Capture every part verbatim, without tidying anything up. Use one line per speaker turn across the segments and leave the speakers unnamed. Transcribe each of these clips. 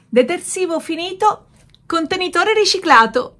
Detersivo finito, contenitore riciclato.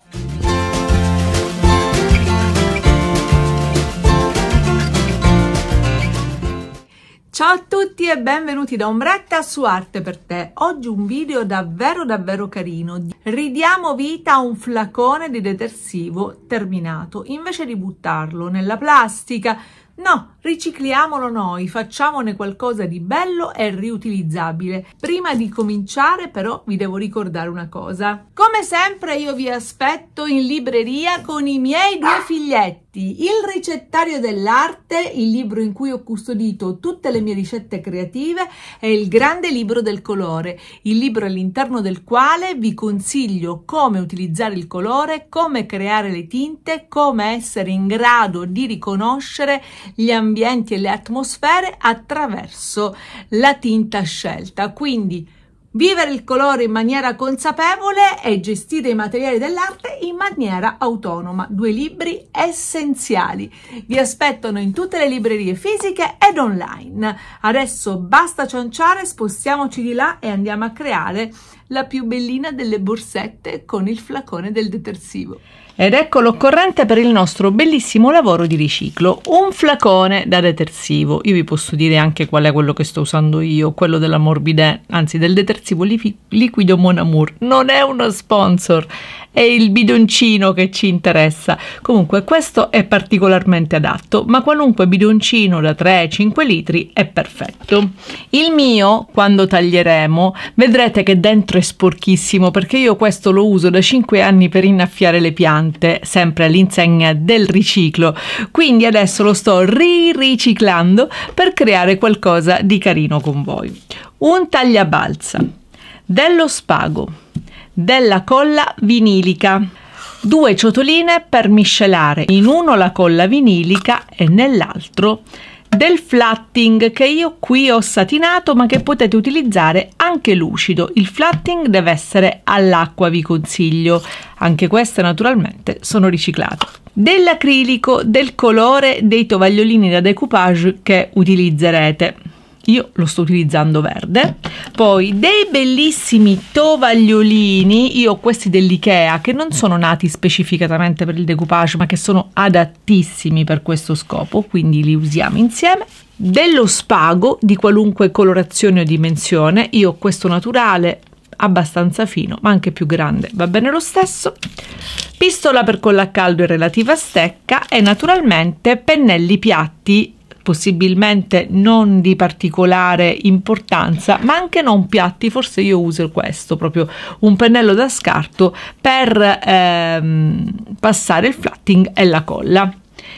Ciao a tutti e benvenuti da Ombretta su Arte per te. Oggi un video davvero davvero carino. Ridiamo vita a un flacone di detersivo terminato. Invece di buttarlo nella plastica, no, ricicliamolo noi, facciamone qualcosa di bello e riutilizzabile. Prima di cominciare però vi devo ricordare una cosa. Come sempre io vi aspetto in libreria con i miei due figlietti. Il ricettario dell'arte, il libro in cui ho custodito tutte le mie ricette creative, e il grande libro del colore, il libro all'interno del quale vi consiglio come utilizzare il colore, come creare le tinte, come essere in grado di riconoscere gli ambienti e le atmosfere attraverso la tinta scelta. Quindi vivere il colore in maniera consapevole e gestire i materiali dell'arte in maniera autonoma. Due libri essenziali. Vi aspettano in tutte le librerie fisiche ed online. Adesso basta cianciare, spostiamoci di là e andiamo a creare la più bellina delle borsette con il flacone del detersivo. Ed ecco l'occorrente per il nostro bellissimo lavoro di riciclo, un flacone da detersivo. Io vi posso dire anche qual è quello che sto usando io, quello della Morbidé, anzi del detersivo liquido Mon Amour. Non è uno sponsor, è il bidoncino che ci interessa. Comunque questo è particolarmente adatto, ma qualunque bidoncino da tre cinque litri è perfetto. Il mio, quando taglieremo, vedrete che dentro è sporchissimo, perché io questo lo uso da cinque anni per innaffiare le piante, sempre all'insegna del riciclo, quindi adesso lo sto ri-riciclando per creare qualcosa di carino con voi. Un tagliabalza, dello spago, della colla vinilica, due ciotoline per miscelare, in uno la colla vinilica e nell'altro del flatting che io qui ho satinato, ma che potete utilizzare anche lucido. Il flatting deve essere all'acqua, vi consiglio. Anche queste naturalmente sono riciclate. Dell'acrilico del colore dei tovagliolini da decoupage che utilizzerete. Io lo sto utilizzando verde. Poi dei bellissimi tovagliolini, io ho questi dell'Ikea che non sono nati specificatamente per il decoupage, ma che sono adattissimi per questo scopo, quindi li usiamo insieme. Dello spago di qualunque colorazione o dimensione, io ho questo naturale abbastanza fino, ma anche più grande, va bene lo stesso. Pistola per colla a caldo e relativa stecca e naturalmente pennelli piatti, possibilmente non di particolare importanza, ma anche non piatti. Forse io uso questo, proprio un pennello da scarto per ehm, passare il flatting e la colla.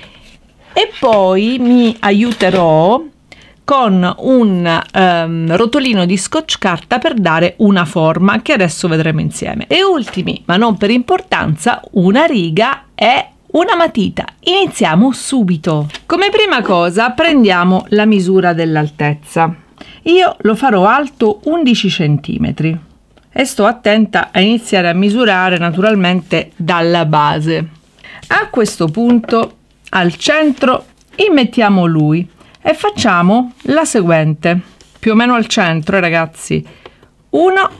E poi mi aiuterò con un ehm, rotolino di scotch carta per dare una forma che adesso vedremo insieme. E ultimi, ma non per importanza, una riga e una matita. Iniziamo subito. Come prima cosa prendiamo la misura dell'altezza. Io lo farò alto undici centimetri e sto attenta a iniziare a misurare naturalmente dalla base. A questo punto al centro immettiamo lui e facciamo la seguente, più o meno al centro, ragazzi, uno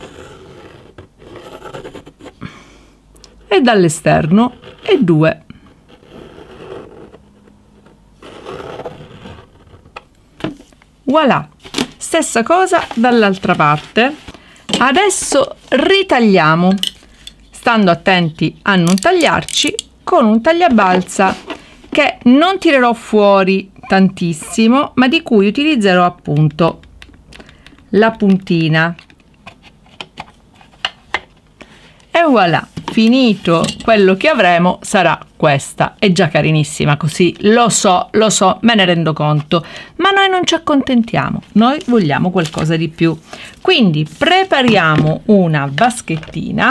e dall'esterno e due. Voilà, stessa cosa dall'altra parte. Adesso ritagliamo, stando attenti a non tagliarci, con un tagliabalza che non tirerò fuori tantissimo, ma di cui utilizzerò appunto la puntina. E voilà, finito quello che avremo sarà questa. È già carinissima così, lo so, lo so, me ne rendo conto, ma noi non ci accontentiamo, noi vogliamo qualcosa di più. Quindi prepariamo una vaschettina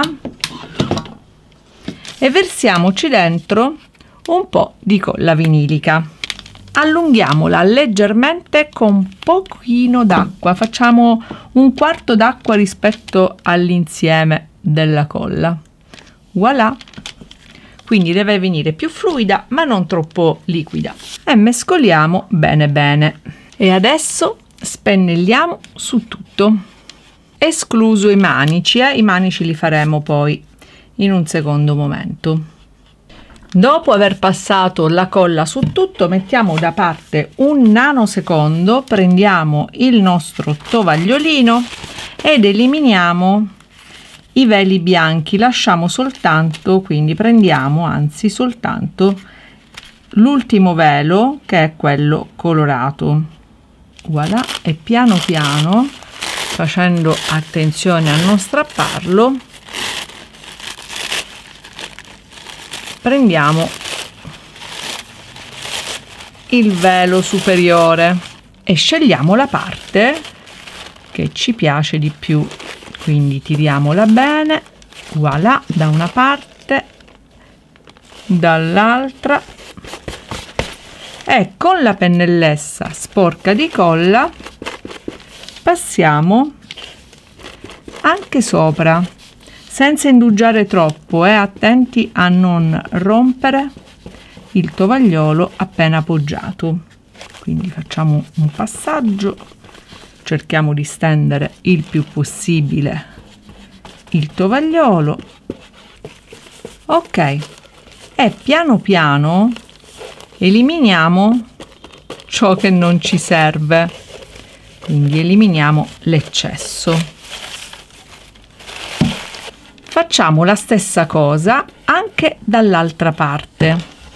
e versiamoci dentro un po' di colla vinilica. Allunghiamola leggermente con pochino d'acqua, facciamo un quarto d'acqua rispetto all'insieme della colla. Voilà, quindi deve venire più fluida ma non troppo liquida, e mescoliamo bene bene. E adesso spennelliamo su tutto. escluso i manici, eh? I manici li faremo poi in un secondo momento. Dopo aver passato la colla su tutto, mettiamo da parte un nanosecondo, prendiamo il nostro tovagliolino ed eliminiamo i veli bianchi, lasciamo soltanto, quindi prendiamo anzi soltanto l'ultimo velo, che è quello colorato. Voilà, e piano piano, facendo attenzione a non strapparlo, prendiamo il velo superiore e scegliamo la parte che ci piace di più, quindi tiriamola bene, voilà, da una parte, dall'altra, e con la pennellessa sporca di colla passiamo anche sopra, senza indugiare troppo, e eh, attenti a non rompere il tovagliolo appena appoggiato. Quindi facciamo un passaggio, cerchiamo di stendere il più possibile il tovagliolo, ok, e piano piano eliminiamo ciò che non ci serve, quindi eliminiamo l'eccesso. Facciamo la stessa cosa anche dall'altra parte,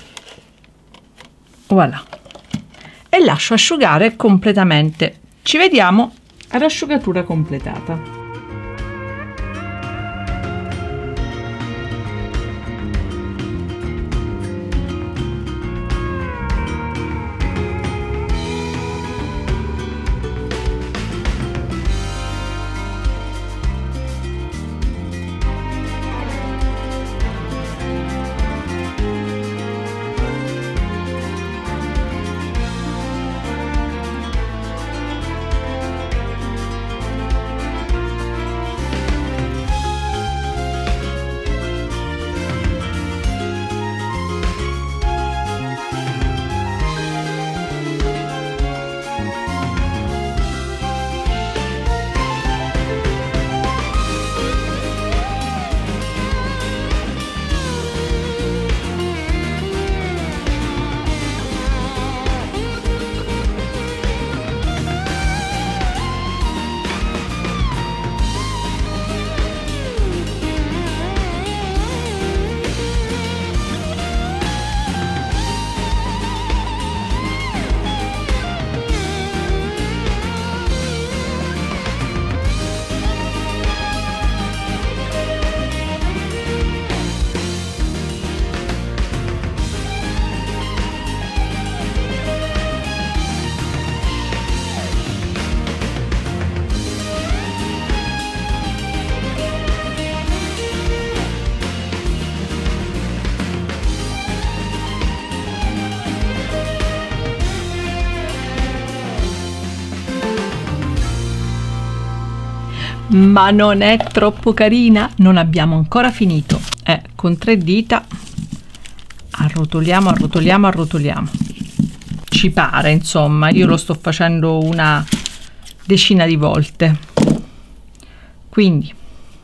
voilà, e lascio asciugare completamente. Ci vediamo ad asciugatura completata. Ma non è troppo carina? Non abbiamo ancora finito. Eh, con tre dita arrotoliamo, arrotoliamo, arrotoliamo. Ci pare, insomma, io lo sto facendo una decina di volte. Quindi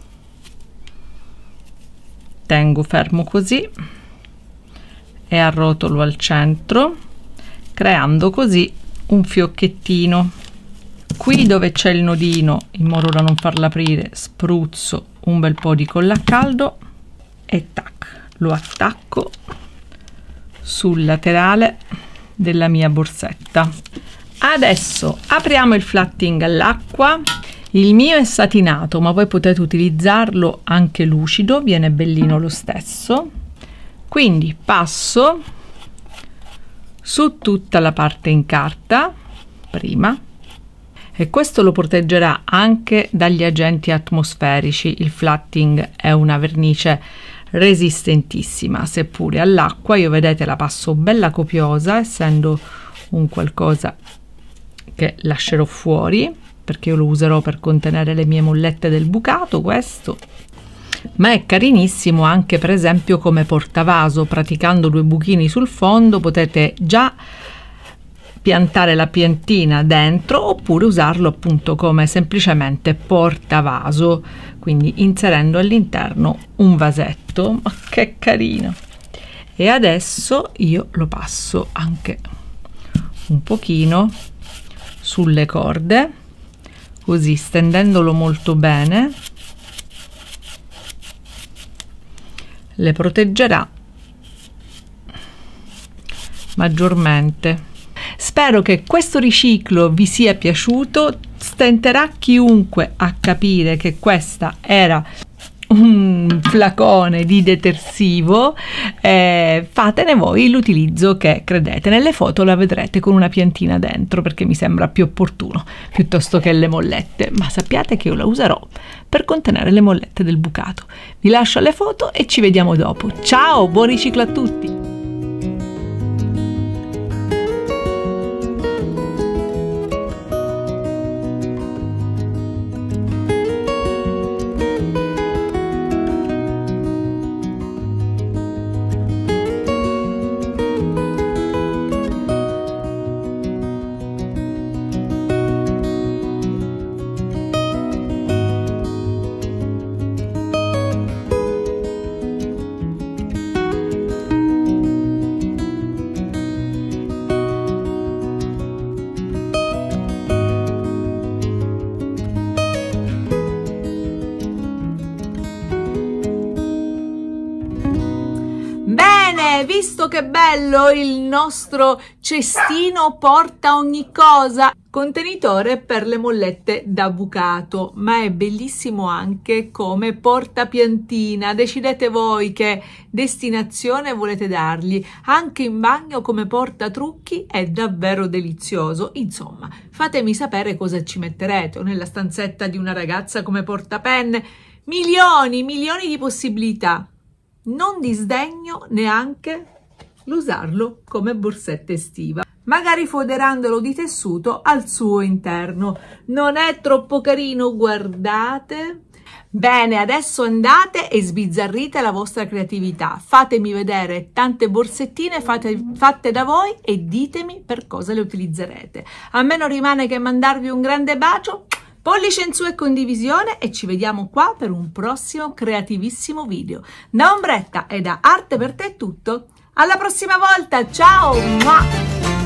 tengo fermo così e arrotolo al centro, creando così un fiocchettino. Qui dove c'è il nodino, in modo da non farlo aprire, spruzzo un bel po' di colla a caldo e tac, lo attacco sul laterale della mia borsetta. Adesso apriamo il flatting all'acqua. Il mio è satinato, ma voi potete utilizzarlo anche lucido, viene bellino lo stesso. Quindi passo su tutta la parte in carta prima, e questo lo proteggerà anche dagli agenti atmosferici. Il flatting è una vernice resistentissima, seppure all'acqua io, vedete, la passo bella copiosa, essendo un qualcosa che lascerò fuori perché io lo userò per contenere le mie mollette del bucato, questo, ma è carinissimo anche per esempio come portavaso. Praticando due buchini sul fondo potete già piantare la piantina dentro, oppure usarlo appunto come semplicemente portavaso, quindi inserendo all'interno un vasetto. Ma che carino! E adesso io lo passo anche un pochino sulle corde, così stendendolo molto bene le proteggerà maggiormente. Spero che questo riciclo vi sia piaciuto. Stenterà chiunque a capire che questa era un flacone di detersivo. Eh, fatene voi l'utilizzo che credete. Nelle foto la vedrete con una piantina dentro, perché mi sembra più opportuno piuttosto che le mollette, ma sappiate che io la userò per contenere le mollette del bucato. Vi lascio alle foto e ci vediamo dopo. Ciao, buon riciclo a tutti! Bene, visto che bello il nostro cestino porta ogni cosa, contenitore per le mollette da bucato, ma è bellissimo anche come portapiantina. Decidete voi che destinazione volete dargli. Anche in bagno come portatrucchi è davvero delizioso. Insomma, fatemi sapere cosa ci metterete, o nella stanzetta di una ragazza come portapenne. Milioni, milioni di possibilità. Non disdegno neanche l'usarlo come borsetta estiva, magari foderandolo di tessuto al suo interno. Non è troppo carino? Guardate. Bene, adesso andate e sbizzarrite la vostra creatività. Fatemi vedere tante borsettine fate, fatte da voi e ditemi per cosa le utilizzerete. A me non rimane che mandarvi un grande bacio, pollice in su e condivisione, e ci vediamo qua per un prossimo creativissimo video. Da Ombretta e da Arte per Te è tutto. Alla prossima volta, ciao! Mua!